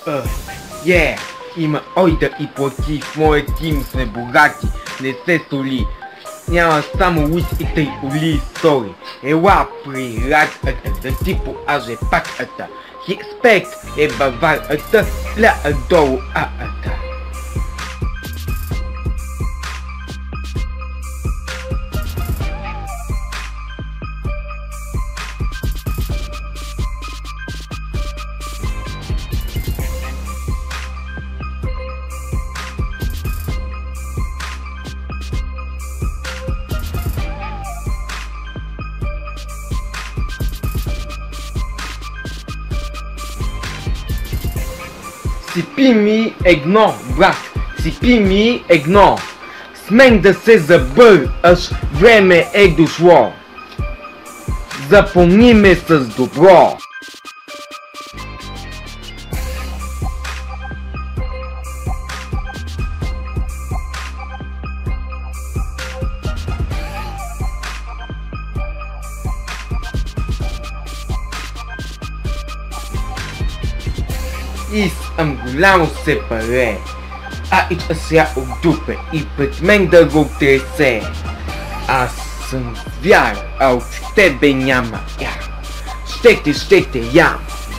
Има ойда и плати, в моя тим сме богати, не се соли. Няма само уис и тъй оли сори. Ела при радата, да ти поаже паката. Хиспект е баварата, ля долу аата. Сипи ми едно, брат, сипи ми едно. С мен да се забъраш, време е дошло. Запомни ме с добро. И съм голямо се паре, а и сега от дупе и пред мен да го тресе. Аз съм звяр, а от тебе няма яр. Ще те ям.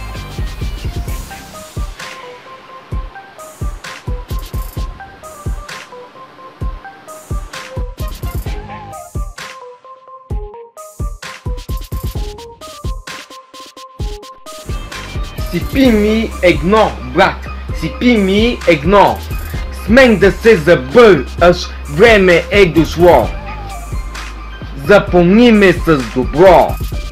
Сипи ми едно, брат, сипи ми едно. С мен да се забъраш, време е дошло. Запомни ме с добро.